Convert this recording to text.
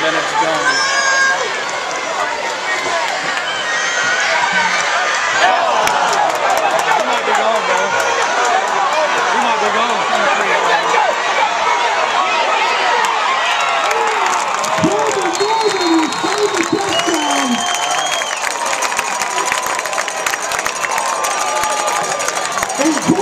minutes gone. He might be gone, bro. He might be gone. And